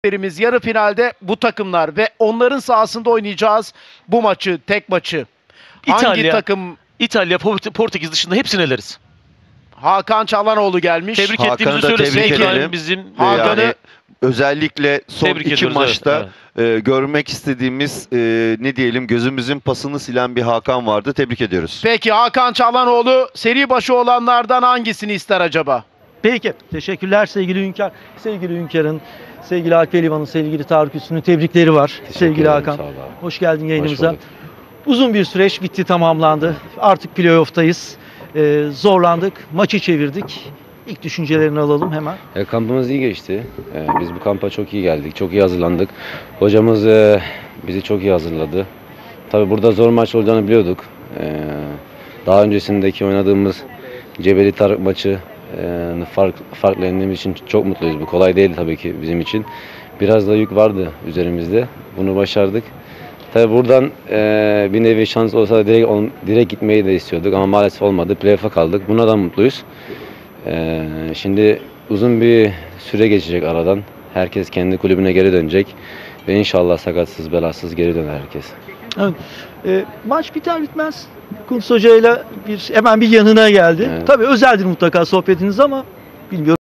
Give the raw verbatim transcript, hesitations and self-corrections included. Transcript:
Birimiz yarı finalde bu takımlar ve onların sahasında oynayacağız bu maçı, tek maçı. İtalya, Hangi takım? İtalya, Portekiz dışında hepsini eleriz. Hakan Çalhanoğlu gelmiş. Tebrik Hakan'ı ettiğimizi da söylesek tebrik yani edelim. bizim Hakan'ı Yani özellikle son Tebrik iki ediyoruz, maçta evet, e, görmek istediğimiz e, ne diyelim gözümüzün pasını silen bir Hakan vardı. Tebrik ediyoruz. Peki Hakan Çalhanoğlu seri başı olanlardan hangisini ister acaba? Peki. Teşekkürler sevgili Hünkar. Sevgili Hünkar'ın, sevgili Alp Elivan'ın, sevgili Tarık Üstün'ün tebrikleri var. Sevgili ederim, Hakan. sağ ol abi. Hoş geldin yayınımıza. Hoş bulduk. Uzun bir süreç bitti, tamamlandı. Artık playoff'tayız. Ee, zorlandık, maçı çevirdik. İlk düşüncelerini alalım hemen. E, kampımız iyi geçti. E, biz bu kampa çok iyi geldik. Çok iyi hazırlandık. Hocamız e, bizi çok iyi hazırladı. Tabii burada zor maç olacağını biliyorduk. E, daha öncesindeki oynadığımız Cebeli Tarık maçı e, fark, farklı yendiğimiz için çok mutluyuz. Bu kolay değildi tabii ki bizim için. Biraz da yük vardı üzerimizde. Bunu başardık. Tabii buradan e, bir nevi şans olsa da direkt, on, direkt gitmeyi de istiyorduk ama maalesef olmadı. Playoff'a kaldık. Buna da mutluyuz. E, şimdi uzun bir süre geçecek aradan. Herkes kendi kulübüne geri dönecek. Ve inşallah sakatsız belasız geri döner herkes. Evet. Ee, maç biter bitmez Kuntz Hoca'yla bir, hemen bir yanına geldi. Evet. Tabii özeldir mutlaka sohbetiniz ama bilmiyorum.